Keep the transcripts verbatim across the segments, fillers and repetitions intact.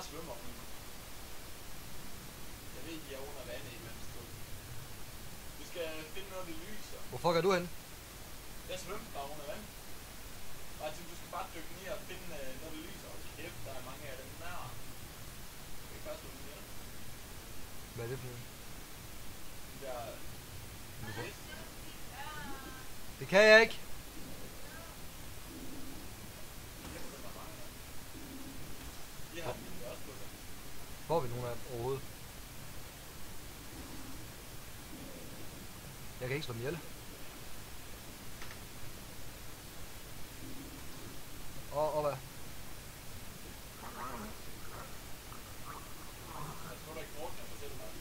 svømmer hun. Jeg ved, de er under vandet et eller andet sted. Vi skal finde noget, der lyser. Hvor fuck er du henne? Jeg svømmer bare under vand. Martin, du skal bare dykke ned og finde uh, noget, der lyser. Og kæft, der er mange af dem der. Det kan bare slå dem ihjel. Hvad er det for noget? De der... Det kan jeg ikke. Kæft, der er mange af dem. De har de også på sig. Får vi nogen af dem overhovedet? Jeg kan ikke slå dem ihjel. Og, og hvad? Jeg tror da ikke, Morten er fortælle mig.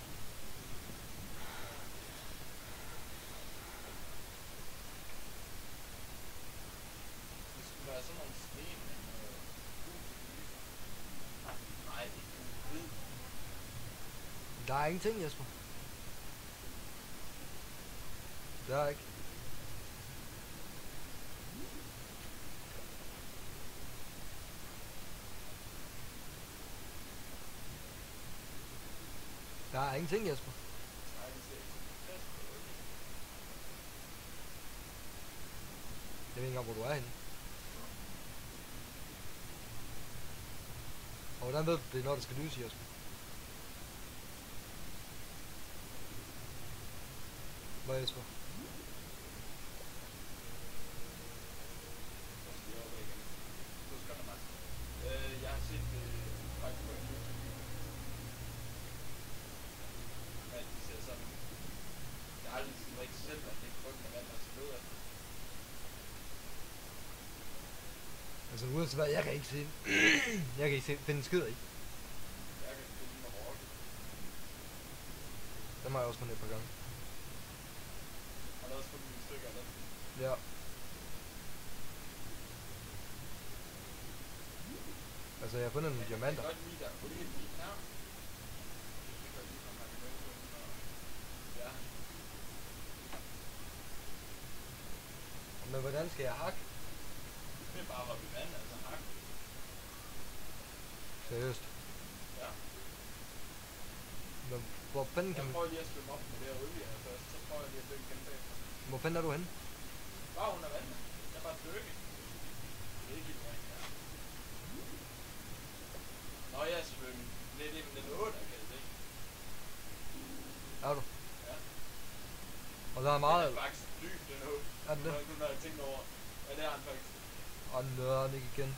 Det skulle være sådan nogle sten, men øh, hus i lyser. Nej, det er ikke hvid. Der er ingenting, Jesper. Der er ikke. Der er ingenting, Jesper. Nej, det ser ikke så fast ud. Jeg ved ikke engang, hvor du er henne. Og hvordan ved du, det er når det skal lyse, Jesper? Hvad, Jesper? Jeg har set øh, faktisk på en YouTube. Men de ser sådan... Jeg har aldrig sådan rigtig selv, at det er frygten af vand, der skal lød af. Altså uanset hvad, jeg kan ikke se. Jeg kan ikke se, finde skider i. Jeg kan finde mig rokke. Den har jeg også fundet et par gange. Har du også fundet nogle stykker af dem? Ja. Altså jeg har fundet nogle diamanter. Jeg kan godt lide der. Kunne du ikke lide den her? Jeg kan godt lide, når man kan vælge den og... Ja. Men hvordan skal jeg hakke? Det er bare at hoppe i vandet, altså hak. Seriøst? Ja. Men hvor fanden kan Jeg man... prøver lige at svømme op med det her olie her først, så prøver jeg lige at dykke igen bagfra. Hvor fanden er du henne? Bare under vandet. Jeg er bare dykke. Det er ikke helt rigtigt her. Nå, jeg svømmer lidt ind den åen, kan jeg se. Er du? Ja. Og der er meget... Den er faktisk dyb, den å. Er den det? Nu når jeg tænker over. Ja, det er han faktisk. Og den nøder den ikke igen.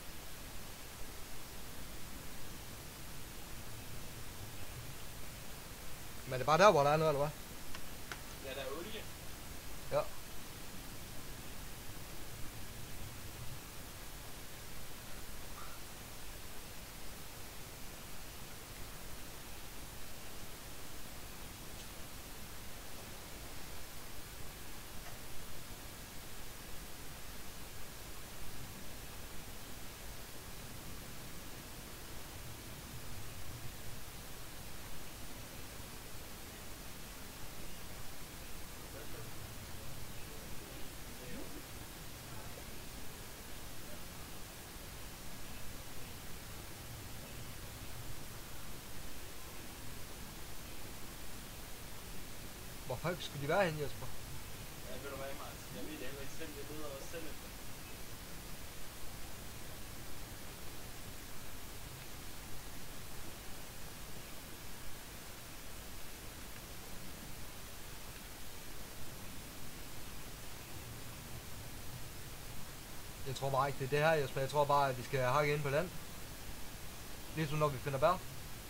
Men det er bare der, hvor der er noget, eller hvad? Ja, der er olie. Ja. Hvor fuck skulle de være henne, Jesper? Ja, ved du hvad, Martin? Jeg ved det heller ikke selv. Jeg leder også selv efter. Jeg tror bare ikke, det er det her, Jesper. Jeg tror bare, at vi skal hakke ind på land. Ligesom når vi finder bær.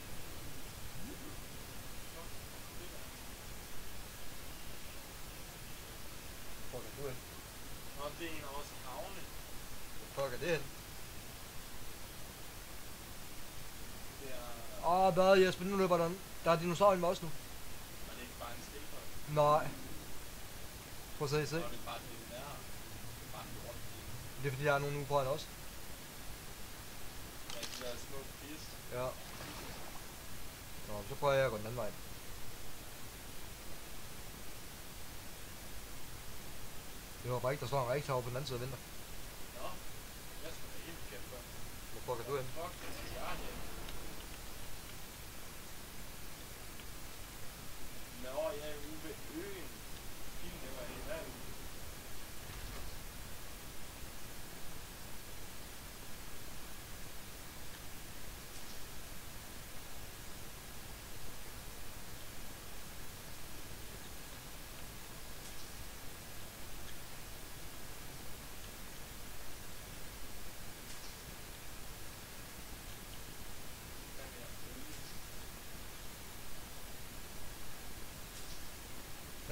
Hvor fuck er du hen? Nå, det er en af vores havne. Hvor fuck er det hen? Det er... Åh, oh, hvad, Jesper? Nu løber der... Der er dinosaurer med os nu. Men det er ikke bare en skildpadde. Nej. Prøv at se, se. Nå, det er bare det, den er. Det er bare en lort. Det er fordi, der er nogen ude foran os. Ja, de der små fisk. Ja. Nå, så prøver jeg at gå den anden vej. Det var bare ikke, der står en rigtig herovre på den anden side og venter. Nå, jeg skal da helt kæft for. Hvor fuck er du henne? Fuck, det skal jeg hen.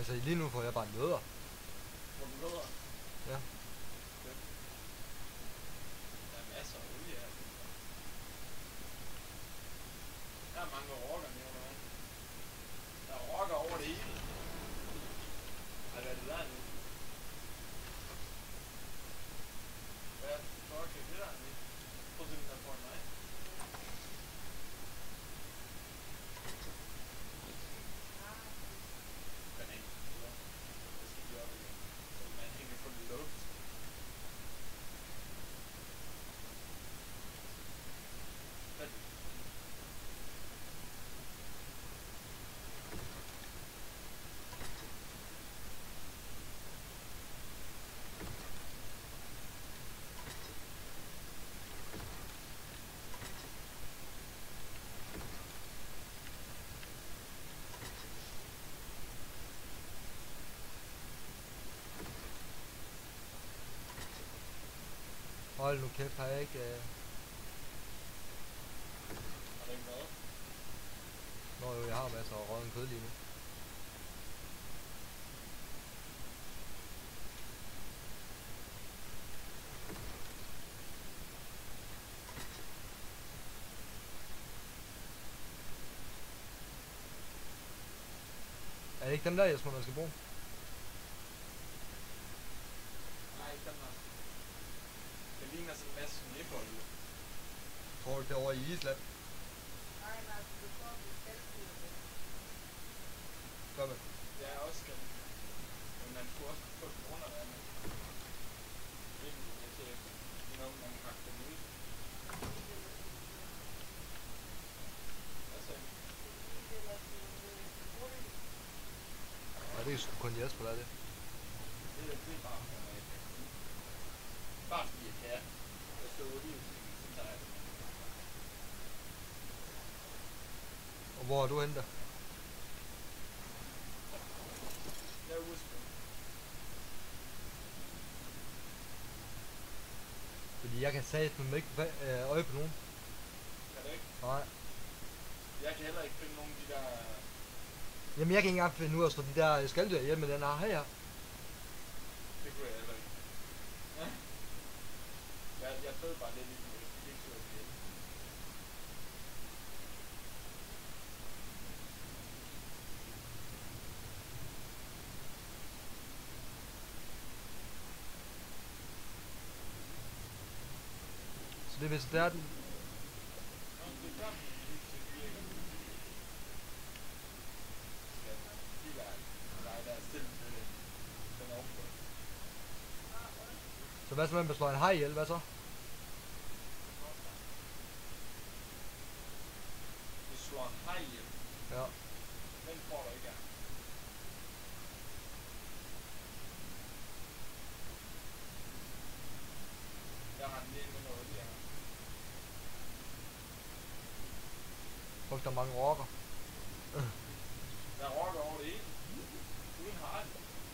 Altså lige nu får jeg bare nødder. Hvor du nødder? Ja. Fedt. Der er masser af olie her. Der er mange rocker nævner jeg. Der er rocker over det hele. Ej, hvad er det der nu? Hvad fuck er det der nu? Prøv at se den der foran mig. Banan. Det skal de op igen. Så man hænger på luft. Hvad er det? Hold nu kæft, har jeg ikke... Øh... Har du ikke noget? Nå jo, jeg har masser af rådden kød lige nu. Er det ikke dem der, Jesper, man skal bruge? Nej, ikke den her. Det ligner sådan en masse snebolde. Tror du ikke det er over i Island? Nej, nej, du får det selvstyre det. Gør man? Det er også skal. Men man skulle også få den under vandet. Det er ikke jeg til efter. Det er noget, man kan pakke den ud. Hvad sagde du? Nej, det er sgu kun Jesper, der er det. Det er, det er bare for mig. Bare fordi jeg kan. Jeg står ude i så tager jeg det. Og hvor er du henne der? Jeg er udskud. Fordi jeg kan satme ikke øh, øje på nogen. Kan du ikke? Nej. Jeg kan heller ikke finde nogen af de der... Jamen jeg kan ikke engang finde ud af at slå de der skalddyr ihjel med den her her. Det kunne jeg heller ikke. Ja. Jeg, jeg fed bare lidt i den, jeg fik ikke slået det ihjel. Så det er vist der den. Nå, det er der, min lys virker. Skal man kigge af dig, der er stille til det. Den er ovenpå. Så hvad så, man slår en haj ihjel, hvad så? Du slår en haj hjem. Ja. Den får du ikke af. Jeg har en del med noget olie her. Fuck, der er mange rocker. Der er rocker over det hele. Uden hej.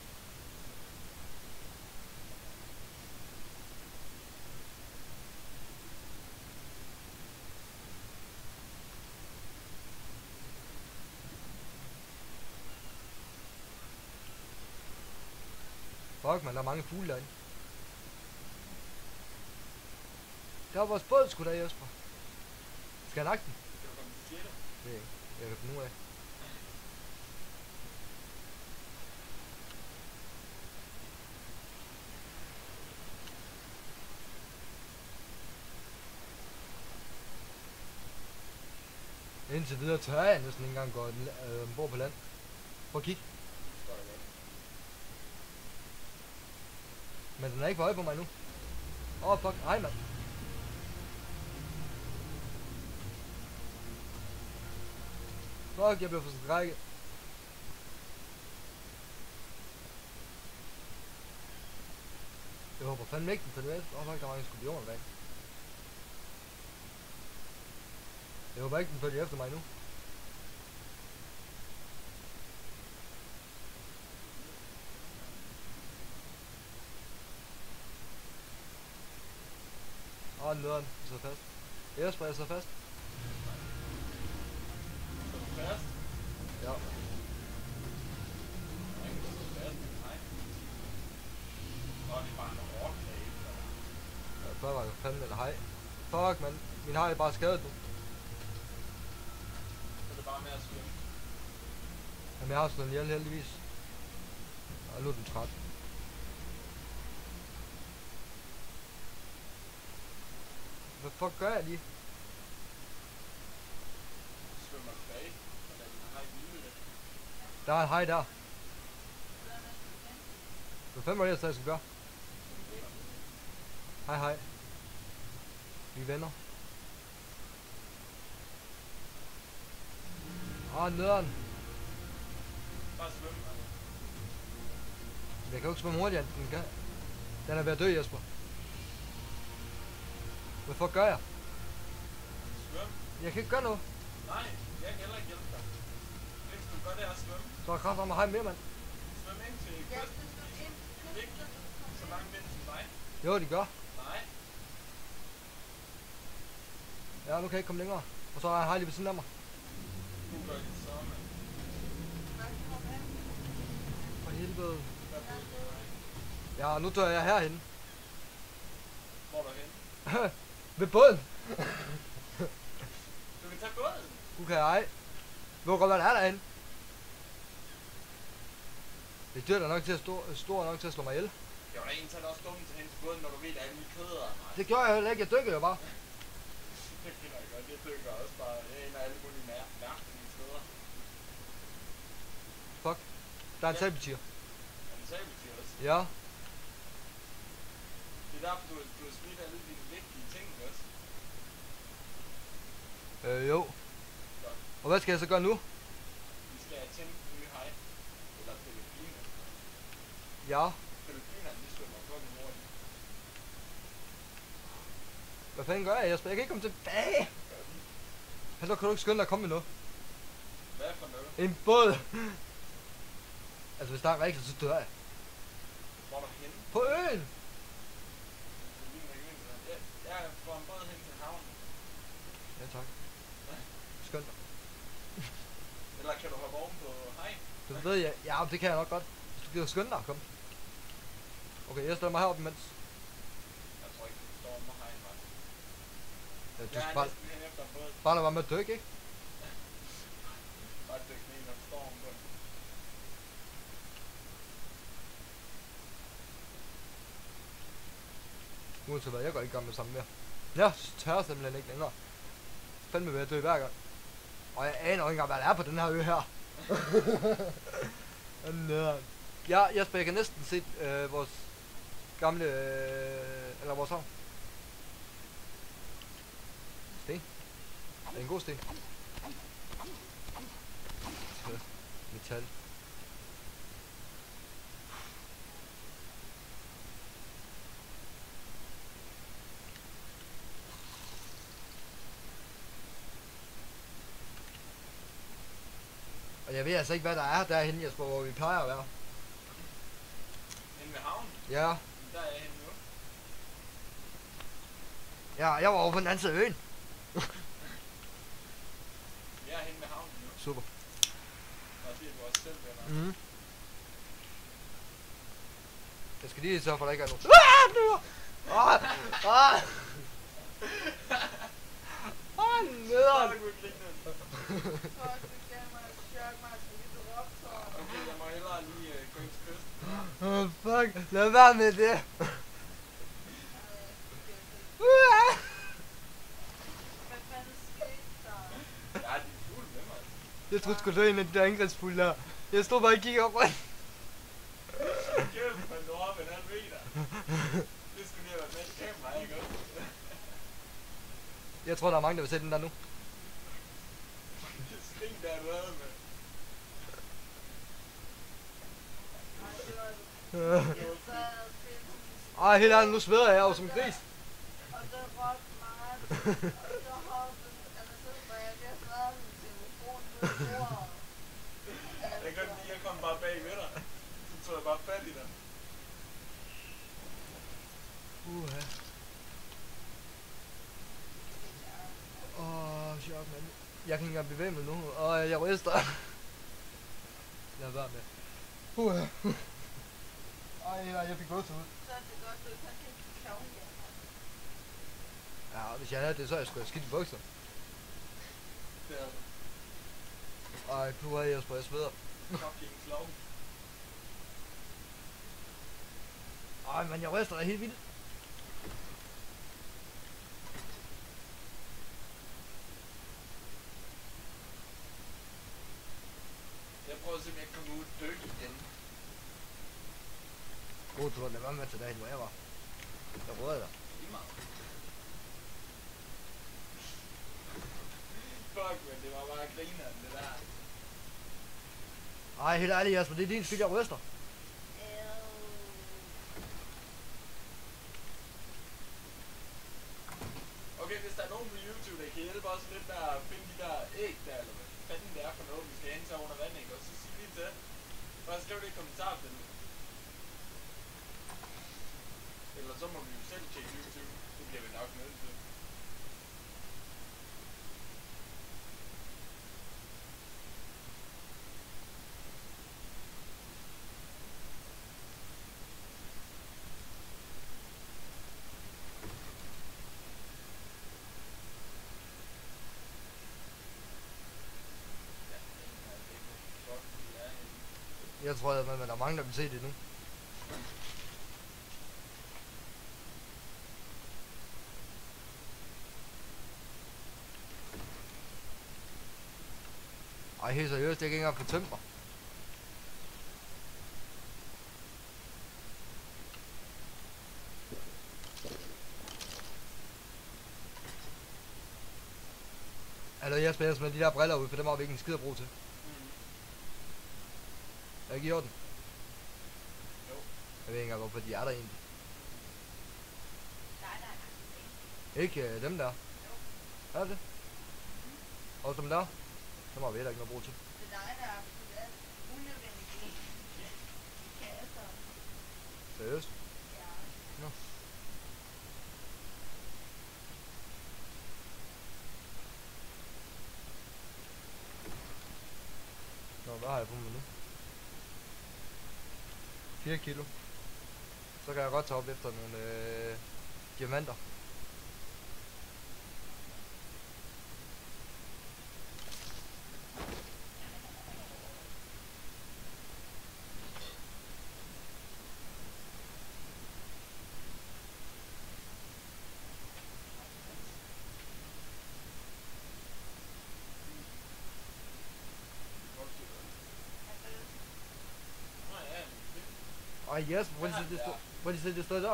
Fuck man, der er mange fugle derinde. Der var vores båd sgu da, Jesper. Skal jeg nakke den? Skal du komme til sjette? Det er ikke. Jeg kan finde ud af. Indtil videre tør jeg næsten ikke engang gå øh, ombord på land. Prøv at kigge. Står der godt. Men den er ikke på øje på mig nu. Åh oh, fuck, hej mand. Fuck, jeg blev for skrækket. Jeg håber fandme ikke den følger efter. Åh oh, fuck, der er mange skorpioner bag. Jeg håber ikke den følger efter mig nu. Åh, oh, nederen. Jeg sidder fast. Jesper, jeg sidder fast. Så er du fast. Ja. Der er ingen hej. Fuck, man. Min hej er bare skadet nu. Så er det bare med at svømme. Jamen, jeg har slået den ihjel heldigvis. Og nu er den træt. Hvad fuck gør jeg lige? Svømmer tilbage. Og lader den hej hvile lidt. Der er en hej der. Så er der næsten igen. Hvad fanden var det, jeg skal gøre? Hej hej. Vi er venner. Åh, nederen. Bare svømme, altså. Jeg kan jo ikke svømme hurtigere, end den kan. Den er ved at dø, Jesper. Hvad fuck gør jeg? Svøm. Jeg kan ikke gøre noget. Nej, jeg kan heller ikke hjælpe dig. Det eneste du gør, det er at svømme. Så er der kraft om at hej mere, mand. Svøm ind til Ja, kysten. så skal ind til Ikke kysten, så du så kommer langt vind som dig. Jo, de gør. Nej. Ja, nu kan jeg ikke komme længere. Og så er jeg hej lige ved siden af mig. Nu gør det så, mand. ind. Kom hen. For helvede. Hvad er det for dig? Ja, nu dør jeg herhen. Hvor er du henne? Ved båden. Du kan tage båden. Du kan ej. Hvor godt, hvad der er derinde? Det er dyrt nok til at stå, stor nok til at slå mig ihjel. Det var da en, så er det også dumt til hen til båden, når du ved, at alle mine kødder er mig. Det gjorde jeg heller ikke. Jeg dykkede jo bare. Det finder jeg godt. Det dykker også bare ind af alle mulige mær- mærkelige steder. Fuck. Der er en Ja. sabeltiger. Er det sabeltiger også? Ja. Det er derfor, du, du har smidt alle dine vigtige ting også. Øh, jo. Godt. Og hvad skal jeg så gøre nu? Vi skal have tændt en ny hej. Eller Filippiner. Ja. Filippinerne, de svømmer fucking hurtigt. Hvad fanden gør jeg, Jesper? Jeg kan ikke komme tilbage. Hallo, kan du ikke skynde dig at komme med noget? Hvad for noget? En båd. Altså, hvis der er rigtigt, så dør jeg. Hvor er du henne? På øen. Det ligner ikke øen, det der. Ja, jeg får en båd hen til havnen. Ja, tak. Skønt. Eller kan du hoppe oven på hej? Det ved jeg. Ja, det kan jeg nok godt. Hvis du gider skynde dig, kom. Okay, jeg stiller mig heroppe imens. Jeg tror ikke, du står under hejen, var. Ja, du Jeg skal er bare, næsten hen efter en båd. bare lade være med at dykke, ikke? Bare dykke ned, når du står ovenpå. Uanset hvad, jeg går ikke i gang med sammen mere. Jeg tør simpelthen ikke længere. Fandme ved at dø hver gang. Og jeg aner ikke engang, hvad der er på den her ø her. Nederen. Ja, Jesper, jeg kan næsten se øh, vores gamle, øh, eller vores havn. Sten. Det er en god sten. Så, metal. Og jeg ved altså ikke, hvad der er derhenne, Jesper, hvor vi plejer at være. Hen ved havnen? Ja, Der er jeg henne nu. ja, jeg var over på den anden side af øen. Jeg er henne ved havnen nu. Super. Og det er vores selv venner. Mhm. Jeg skal lige sørge for, at der ikke er nogen. Ah, nu! Ah, ah. Ah, nederen. Fuck, hvor griner den. Fuck, det gav mig et chok, Martin. Vi blev optaget. Okay, jeg må hellere lige øh, gå ind til kysten. Oh, fuck, lad være med det. Ej, det er Uh. Hvad fanden skete der? Ja, de er fulde med mig. Jeg troede sgu, det var en af de der angrebsfulde der. Jeg stod bare og kiggede op rundt. Kæft, man du op en halv meter. Det skulle lige have været med i kamera, ikke også? Jeg tror, der er mange, der vil se den der nu. Det sting, der er været med. Ej, det var det. Jeg sad og filmede. Ej, helt ærligt, nu sveder jeg jo som en gris. Og så råbte Martin. Og så hoppede, altså så var jeg ved at svare min telefon ned i bordet. Jeg kan lige, jeg kom bare bag ved dig. Så tog jeg bare fat i dig. Uha. Åh, oh, sjovt, mand. Jeg kan ikke engang bevæge mig nu. Åh, jeg ryster. Lad være med. Uha. Ej, nej, jeg fik gåsehud. Så er det godt, du ikke har kendt klovn. Ja, hvis jeg havde det, så jeg skulle have skidt i bukser. Det er Ej, nu er jeg jeg sveder. fucking slow. Ej, men jeg ryster dig helt vildt. Jeg prøver at se, om jeg kan komme ud og dø igen. God tur, lad være med til dagen, hvor jeg var. Jeg råder dig. Lige meget. Fuck, men det var bare grineren, det der. Ej, helt ærligt, Jasper, det er din skyld, jeg ryster. Okay, hvis der er nogen på YouTube, der kan hjælpe os lidt med at finde de der æg der, eller hvad fanden det er for noget, vi skal indtage under vand, ikke? Og så sig lige til. Bare skriv det i kommentarfeltet. Eller så må vi jo selv tjekke YouTube. Det bliver vi nok nødt til. Jeg tror, at der er mange, der vil se det nu. Ej, helt seriøst, det er ikke engang på tømper. Altså, jeg spiller med de der briller ud, for dem har vi ikke en skid at bruge til. Mm. Er ikke i orden? Jo. Jeg ved ikke engang, hvorfor de er der egentlig. Nej, nej, nej. Ikke øh, dem der. Jo. Er det? Og dem der? Dem har vi heller ikke noget at bruge til. Det er dig, der har puttet alt unødvendigt i kasser. Seriøst? Ja. Nå. Nå, hvad har jeg på mig nu? fire kilo. Så kan jeg godt tage op efter nogle øh, diamanter. Nå ja, men det- Ej, yes, hvor er det, det, stod, hvor er det, det stod der?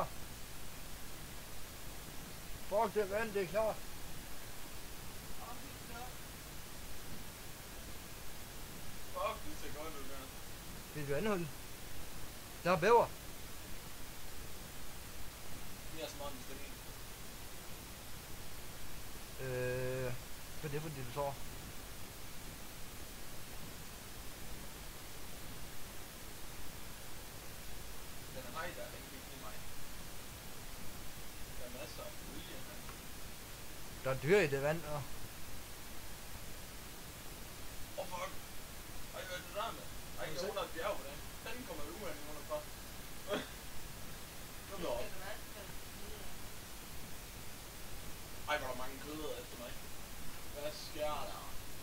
Fuck, det vand, det er klart. Og helt flot. Fuck, det ser godt ud, der. Det er et vandhul. Der er bæver. Vi har smart en sten. Øh, hvad er det for en dinosaur? Den er hej der, den kan ikke lide mig. Der er masser af olie, mand. Der er dyr i det vand, og Åh, oh, fuck. Ej, hvad er det der, mand? Ej, jeg er under et bjerg, hvordan? Fanden kommer der uand under fra? Kom Det derop. skal du altid gøre videre. Ej, hvor er der mange kødder efter mig. Hvad sker der?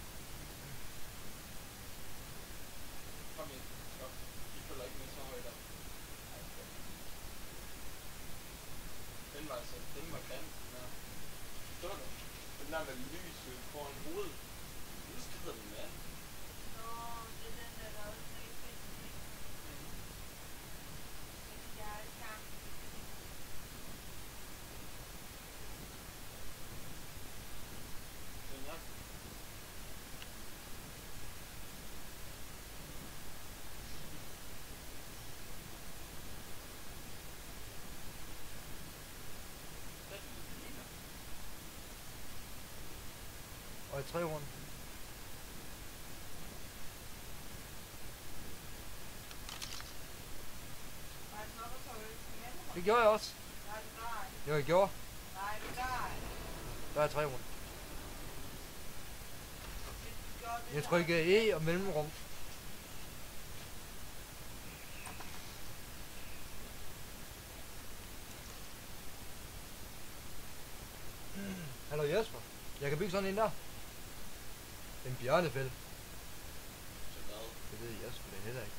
Kom ind. Stop. De følger ikke med så højt op. Ej, fedt. Den var altså, den var grim, den der. Så du? Den der med lys øh, foran hovedet. Nu skider den vand. Nå, det er den der, der også er rigtig fedt. Jeg er i gang. Den er. Hvad er det, det ligner? og et træhorn. Var det nok at tage øl med? Det gjorde jeg også. Nej, det gør jeg. Jo, jeg gjorde. Nej, det gør jeg. Der er et træhorn. Det gør det Jeg der. trykker E og mellemrum. Jeg kan bygge sådan en der. En bjørnefælde. Til hvad? Det ved jeg sgu da heller ikke.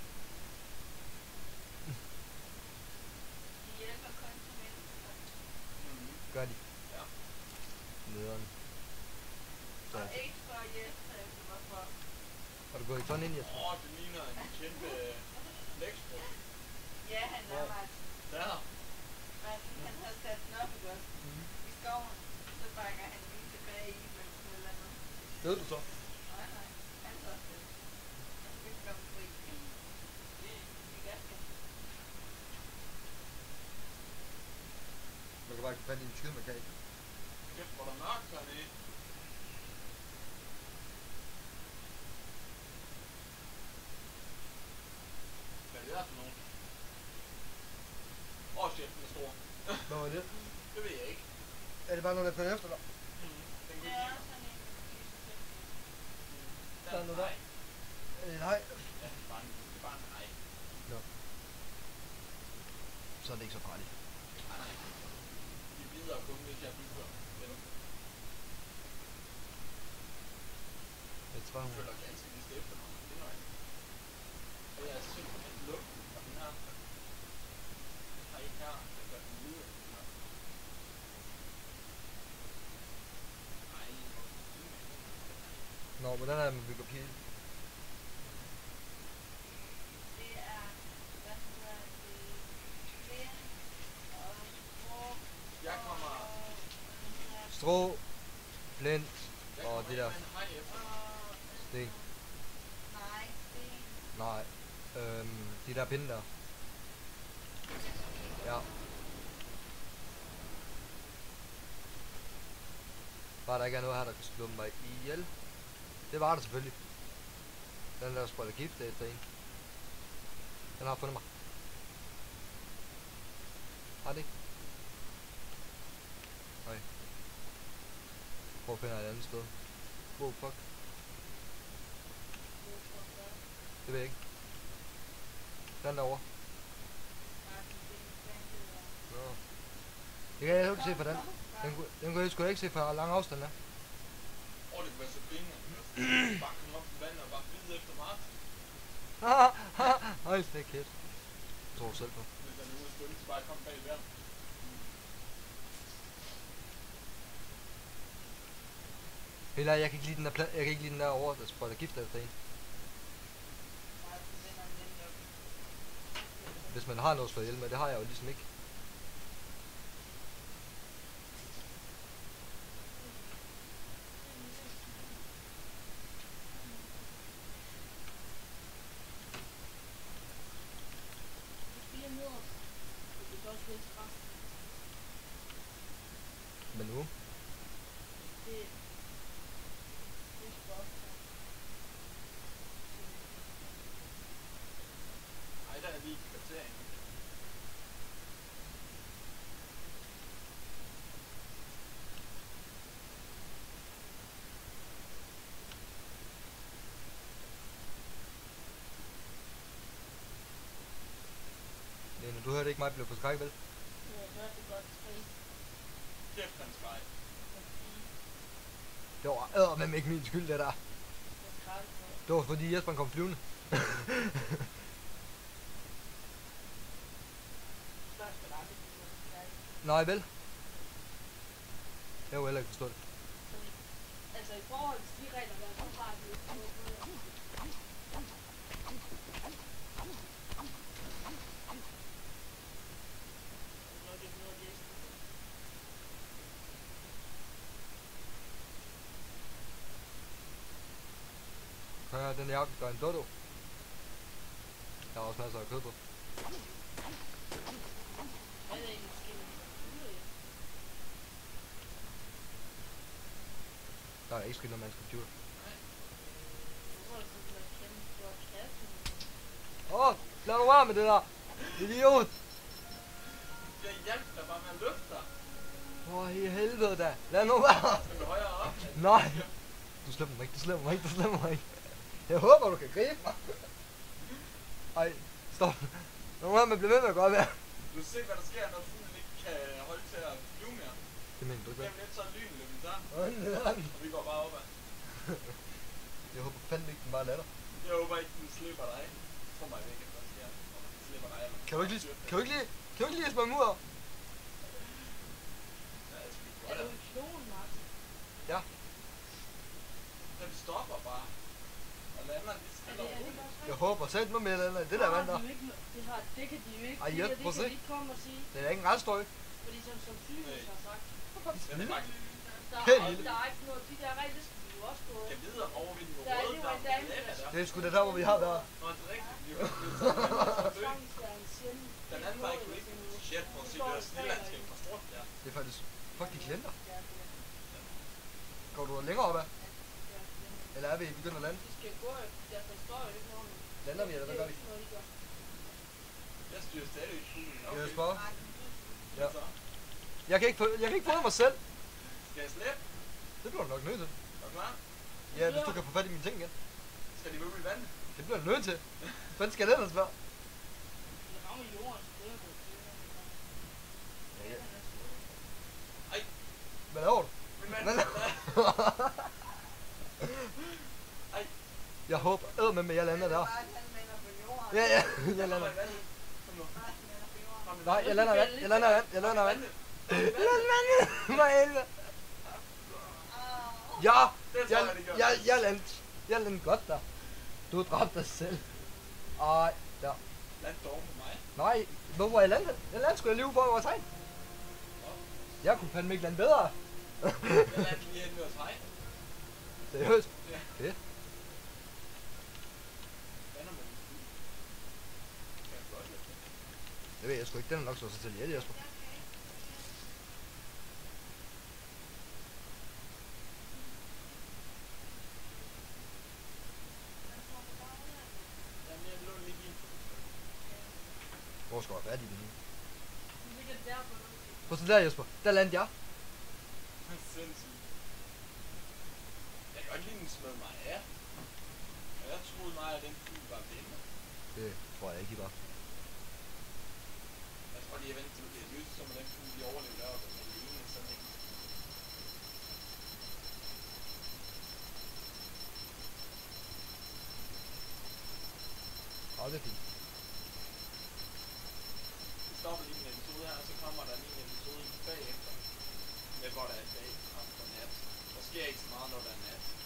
De hjælper kun til mennesker. Mhm. Gør de. Ja. Nederen. Så Og ikke for at hjælpe efter hvorfor. har du gået i sådan ind, Jesper? Åh, det ligner en kæmpe lægtsprog. Ja, han er Hvor? Martin. Der. Men han havde sat den op i godt. Mhm. I skoven. Så bakker han lige tilbage i, men sådan et eller andet. Ved du så? Nej, nej. Han så det. Han skal ikke komme fri. Det gør det. Man kan bare ikke fat i en skid, man kan ikke. Kæft, hvor der mørkt hernede. Hvad er det der for nogen? Åh, shit, den er stor. Hvad var det? Det ved jeg ikke. Er det bare noget, der følger efter dig? Mhm. Den Det kunne er ikke sådan en lysesætning. lide. Der er noget der. Øh, nej. Ja, det er bare en, det er bare en hej. Så er det ikke så farligt. Nej, nej. De bider kun, hvis jeg bygger dem. Jeg tror, Jeg hun... føler ganske vist efter, når man finder en. Det er simpelthen lugten fra den her. Har I her, der gør den lyde af den her. Ej, hvor fint. Nå, hvordan er det, man bygger pile? Det er, hvad hedder det, vind og strå Jeg kommer... og, hvad hedder det, Strå, flint Jeg og kommer det der med en hej efter. og, sten. nej, sten. Nej. Øhm, de der pinde der. Ja. Bare der ikke er noget her, der kan slå mig ihjel. Det var der selvfølgelig. Den der sprøjter gift efter en. Den har fundet mig. Har det ikke? Nej. Prøv at finde et andet sted. Wow, fuck. Hvorfor hvad? Det ved jeg ikke. Den derovre. Martin, det er en plante, der- Nå. Det kan jeg jo ikke se fra den. Den, kunne- den kunne jeg sgu da ikke se fra lang afstand af. Åh, det kunne være så penge. Bare komme op på vandet og bare bide efter Martin. Hold da kæft. Det tror du selv på. Hvis han er ude at svømme, så bare komme bag vand. Eller jeg kan ikke lide den der, pla- jeg kan ikke lide den der over, der sprøjter gift efter en. Martin, den er nemt op. Hvis man har noget slået ihjel med, det har jeg jo ligesom ikke. Fire nederst. Det kan også venstre. Men nu, Det det er godt. Ej, der er lige kvartering. Lene, du hørte ikke mig blive forskrækket, vel? Jeg hørte det godt tre. Kæft, han skreg. Det var eddermame ikke min skyld, det der. Jeg skreg på. Det var fordi Jesper kom flyvende. Først var det aldrig, det var skreg. Nej, vel? Jeg kunne heller ikke forstå det. Fordi, altså i forhold til de regler, der er, så har de jo på noget. Nok ikke noget, jeg Kan jeg den jakke, der er en dodo? Der er også masser af kød på. Jeg ved ikke, måske det er Der er ikke skidt noget med hans computer. Jeg tror, det er sådan en kæmpe stor kasse. Åh, oh, lad nu være med det der! Idiot! Jeg hjalp dig bare med at løfte dig. Hvor i helvede da! Lad nu være! Skal du højere op? Nej! Du slipper mig ikke, du slipper mig ikke, du slipper mig ikke. Jeg håber, du kan gribe mig. Ej, stop. Nu må man blive ved med at gøre det. Du ser, hvad der sker, når fuglen ikke kan holde til at flyve mere. Det mener du ikke, hvad? Gennem lidt så er lynen løbet der. Åh, nederen. Og vi går bare opad. Jeg håber fandme ikke, den bare lander. Jeg håber ikke, den slipper dig. Jeg tror mig ikke, at der sker. Og den slipper dig. Eller Kan du ikke lige, kan du ikke lige, kan du ikke lige smøre mudder? Ja, jeg skal Er godt du af. i klonen, Martin? Ja. Den stopper bare. Og lander lige Er stille det, og er det roligt. godt Jeg håber selv med med lander i det der vand der. Det, har, det kan de jo ikke. Ej, det, hjælp, her, prøv det at kan se. de ikke komme og sige. Det er ikke en restøj. Fordi som, som Sygehus Nej. har sagt, Den er faktisk der Helt er, lille. der er ikke noget. De der regler, det skal vi jo også gå. kan vide om over ved den Der er røde lige der. en dame, Den er der- der. Det er sgu da der, hvor vi har været. Nå, det er rigtigt. Vi har jo sådan en Den anden vej kunne ikke shit på at se det der snillandskab fra stort der. Det er faktisk... Fuck, de klienter. Går du længere opad? Eller er vi begyndt at lande? Vi skal gå, der står jo ikke nogen. Lander vi, eller hvad gør vi? Jeg styrer stadig i fuglen. Skal jeg spørge? Ja. Så. Jeg kan ikke, få- jeg kan ikke få mig selv. Skal jeg slippe? Det bliver du nok nødt til. Er du klar? Ja, hvis du kan få fat i mine ting igen. Skal de være ude i vandet? Det bliver du nødt til. Hvad skal det ellers være? Vi rammer jorden, så det er jo Ja, ja. Ej. Hvad laver du? Min mand. Hvad laver Ej. Jeg håber æd med, at jeg lander der. Bare at han vender på jorden. Ja, ja, jeg Jeg lander. i vandet. Kom nu. Bare at han vender på jorden. Kom i Nej, vandet. jeg lander i vand. Jeg lander i vand. Jeg lander i vand. Kom i vandet. Jeg lander i vand. Hvad helvede? Au. Ja! Det tror Jeg, jeg, det gør. jeg, jeg landte. Jeg landte godt der. Du har dræbt dig selv. Ej, der. Land dog på mig. Nej, hvor var jeg landet? Jeg landte sgu alligevel, hvor jeg var tegn. Jeg kunne fandme ikke lande bedre. Jeg landte lige hen ved os hej. Seriøst? Ja. Fedt. Lander med min fugl. Kan jeg godt lide det. Det ved jeg sgu ikke. Den er nok slået sig til ihjel, Jesper. Jamen, jeg lå lige i en fugl. Hvor skal jeg have fat i den nu? Den ligger der på noget. Prøv at se der, Jesper. Der landte jeg. Det er sindssygt. Jeg kan godt lide, den smed mig af. Og jeg troede meget, at den fugl var vinder. Det tror jeg ikke, I var. Jeg tror lige, jeg venter til, at det er løst, så med den fugl, de overlever deroppe alene. Sådan ikke. Åh, det er fint. Vi stopper lige en episode her, og så kommer der lige en episode bagefter. Med hvor der er dag, aften og nat. Der sker ikke så meget, når der er nat.